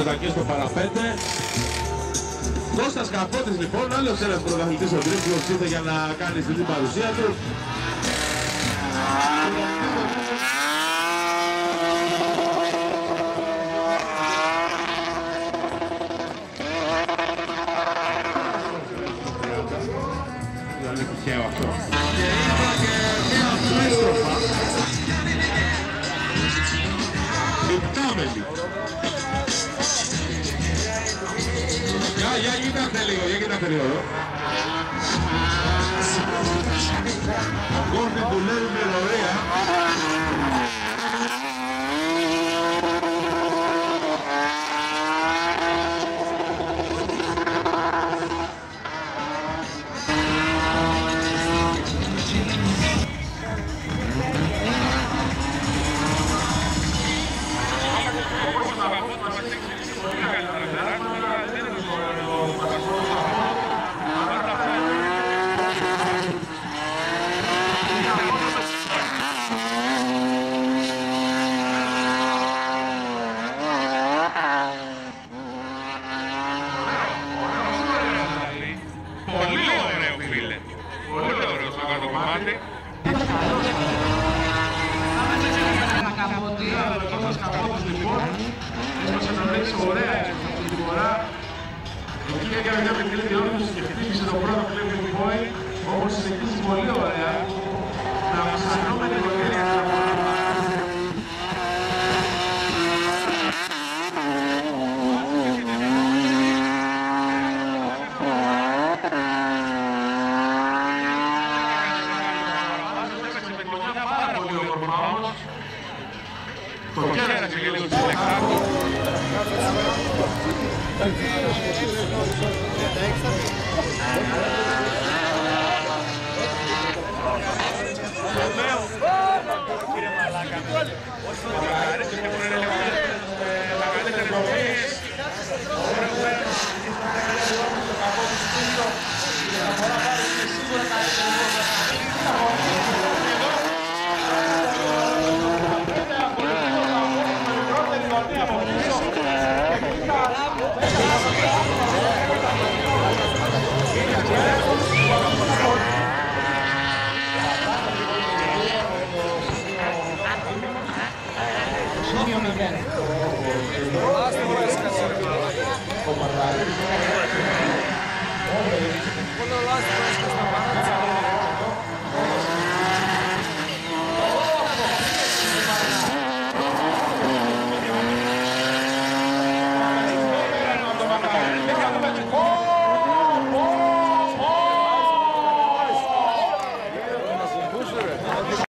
Και στο παραπέντε. Κώστας Καπότης λοιπόν, άλλος ένας πρωταθλητής ο τρίπλος ήρθε για να κάνει στην παρουσία του. Δεν είναι τυχαίο αυτό. Και είδα και μία αντίστροφα. Υπτάμενη. Για κοιτάξτε λίγο εδώ. Ο Κόρφη δουλεύει με λωρία. Έκανε μια μικρή διόρθωση και χτύπησε το πρώτο Flipping Boy, όπως συνεχίζει πολύ ωραία να ψαχνούμε την ευκαιρία του. Πάρα πολύ όμορφα όμως. Το κέρασε και λίγο στην Λεξάκου. Oh!